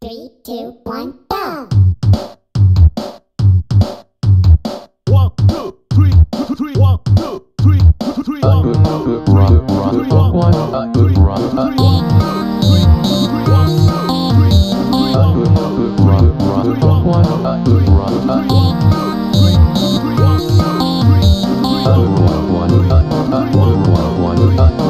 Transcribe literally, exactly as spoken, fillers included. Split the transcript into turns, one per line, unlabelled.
Three, two, one, go!
One, two, three, three, one, two, three, three, one, two, three, three, one, three, three, one, three, three, one, three, three, one, three, three, one, three, three, one, three, three, one, three, three, one, three, three, one, three, three, one, three,